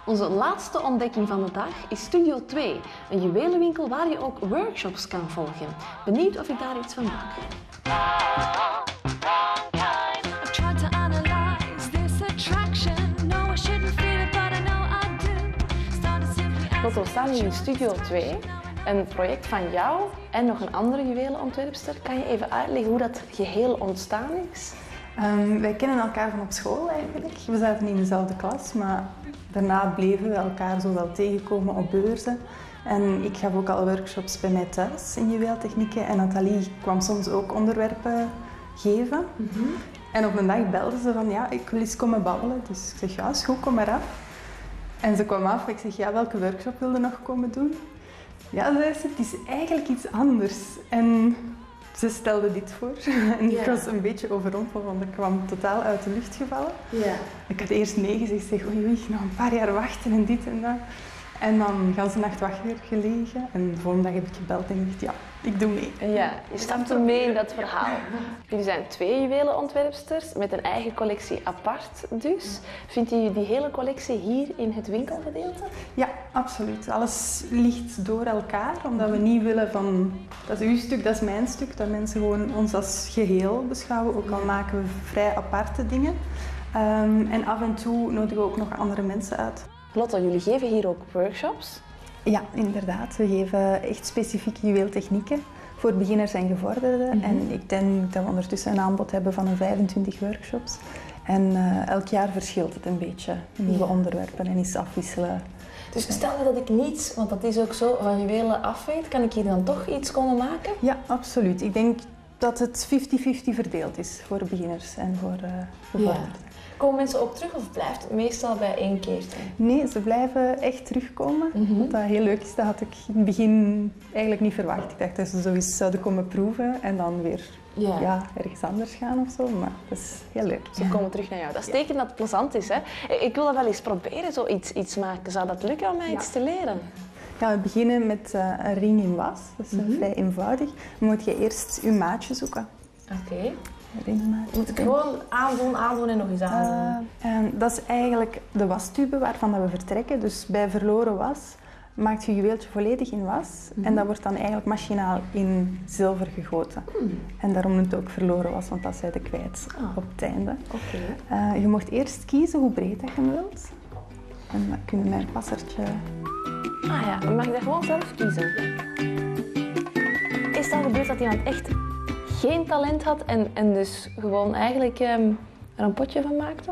Onze laatste ontdekking van de dag is Studio 2, een juwelenwinkel waar je ook workshops kan volgen. Benieuwd of ik daar iets van maak. Lotte, we staan hier in Studio 2, een project van jou en nog een andere juwelenontwerpster. Kan je even uitleggen hoe dat geheel ontstaan is? Wij kennen elkaar van op school eigenlijk. We zaten in dezelfde klas, maar daarna bleven we elkaar zo wel tegenkomen op beurzen. En ik gaf ook al workshops bij mij thuis in juweeltechnieken en Nathalie kwam soms ook onderwerpen geven. En op een dag belde ze van ja, ik wil eens komen babbelen. Dus ik zeg ja, is goed, kom maar af. En ze kwam af, ik zeg ja, welke workshop wilde nog komen doen? Ja, zei ze, het is eigenlijk iets anders. En ze stelde dit voor en ik was een beetje overrompeld, want ik kwam totaal uit de lucht gevallen. Ja. Ik had eerst nee gezegd, ik zeg oei, nog een paar jaar wachten en dit en dat. En dan ganse nacht wakker gelegen en de volgende dag heb ik gebeld en gezegd ja, ik doe mee. Ja, je stapte mee in dat verhaal. Jullie zijn 2 juwelenontwerpsters met een eigen collectie apart dus. Vindt u die hele collectie hier in het winkelgedeelte? Ja, absoluut. Alles ligt door elkaar, omdat we niet willen van dat is uw stuk, dat is mijn stuk. Dat mensen gewoon ons als geheel beschouwen, ook al maken we vrij aparte dingen. En af en toe nodigen we ook nog andere mensen uit. Lotte, jullie geven hier ook workshops? Ja, inderdaad. We geven echt specifieke juweeltechnieken voor beginners en gevorderden. En ik denk dat we ondertussen een aanbod hebben van een 25 workshops. En elk jaar verschilt het een beetje, nieuwe onderwerpen en iets afwisselen. Dus stel dat ik niets, want dat is ook zo, van juwelen af weet, kan ik hier dan toch iets komen maken? Ja, absoluut. Ik denk dat het 50-50 verdeeld is voor beginners en voor gevorderden. Ja. Komen mensen ook terug of blijft het meestal bij 1 keer zijn? Nee, ze blijven echt terugkomen. Wat dat heel leuk is, dat had ik in het begin eigenlijk niet verwacht. Ik dacht dat ze zoiets zouden komen proeven en dan weer ergens anders gaan of zo. Maar dat is heel leuk. Ze komen terug naar jou. Dat is teken dat het plezant is. Hè? Ik wil dat wel eens proberen, zo iets maken. Zou dat lukken om mij iets te leren? Ja, we beginnen met een ring in was. Dat is vrij eenvoudig. Dan moet je eerst je maatje zoeken. Oké. Moet ik gewoon aandoen en nog eens aandoen? Dat is eigenlijk de wastube waarvan we vertrekken. Dus bij verloren was maakt je juweeltje volledig in was. En dat wordt dan eigenlijk machinaal in zilver gegoten. En daarom noemt het ook verloren was, want dat zijn de kwijt op het einde. Je mocht eerst kiezen hoe breed dat je hem wilt. En dan kun je met een passertje... Ah ja, mag ik dat gewoon zelf kiezen? Is het al gebeurd dat iemand echt geen talent had en dus gewoon eigenlijk er een potje van maakte?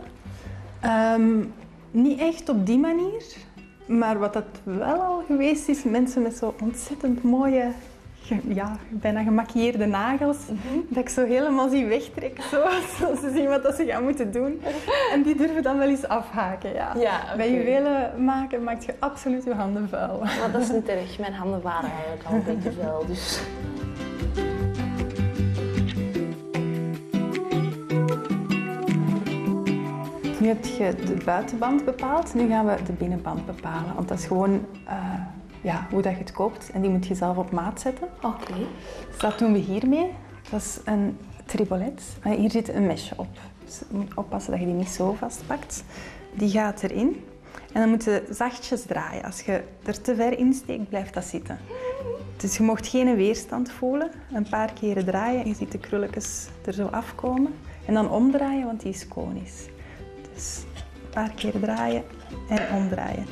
Niet echt op die manier, maar wat dat wel al geweest is, mensen met zo ontzettend mooie, bijna gemaquilleerde nagels, dat ik zo helemaal zie wegtrekken, zoals ze zien wat ze gaan moeten doen. En die durven dan wel eens afhaken, Bij juwelen maken maak je absoluut je handen vuil. Maar dat is niet erg, mijn handen waren eigenlijk al een beetje vuil, dus... Nu heb je de buitenband bepaald, nu gaan we de binnenband bepalen. Want dat is gewoon hoe dat je het koopt en die moet je zelf op maat zetten. Oké. Dus dat doen we hiermee. Dat is een tribolet. Hier zit een mesje op. Dus je moet oppassen dat je die niet zo vastpakt. Die gaat erin. En dan moet je zachtjes draaien. Als je er te ver insteekt, blijft dat zitten. Dus je mocht geen weerstand voelen. Een paar keren draaien en je ziet de krulletjes er zo afkomen. En dan omdraaien, want die is konisch. Dus een paar keer draaien en omdraaien.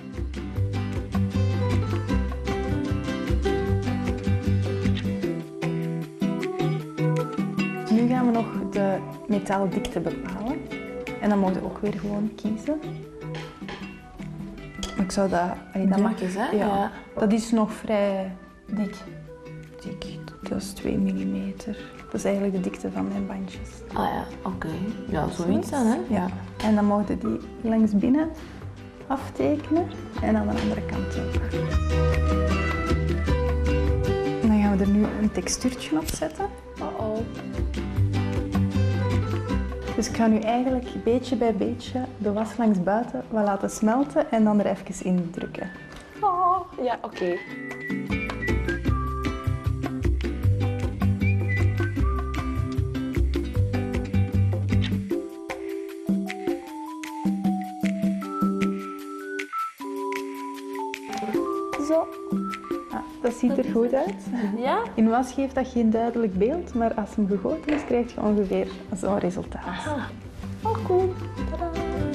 Nu gaan we nog de metaaldikte bepalen. En dan mag je ook weer gewoon kiezen. Maar ik zou dat... Dat mag eens, hè? Ja. Dat is nog vrij dik. Dat is 2 mm. Dat is eigenlijk de dikte van mijn bandjes. Ah ja, oké. Ja, zoiets dan, hè? Ja. En dan mogen die langs binnen aftekenen en aan de andere kant ook. En dan gaan we er nu een textuurtje op zetten. Dus ik ga nu eigenlijk beetje bij beetje de was langs buiten wat laten smelten en dan er even in drukken. Ja, oké. Dat ziet er goed uit. Ja? In was geeft dat geen duidelijk beeld, maar als hem gegoten is, krijg je ongeveer zo'n resultaat. Ah. Oh, cool. Tadaa.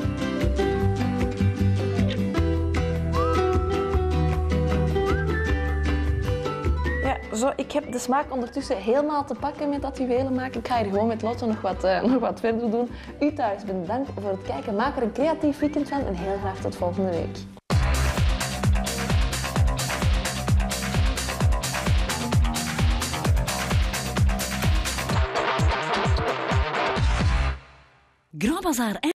Ja, zo, ik heb de smaak ondertussen helemaal te pakken met dat juwelen maken. Ik ga hier gewoon met Lotte nog wat verder doen. U thuis, bedankt voor het kijken. Maak er een creatief weekend van en heel graag tot volgende week. Grand Bazaar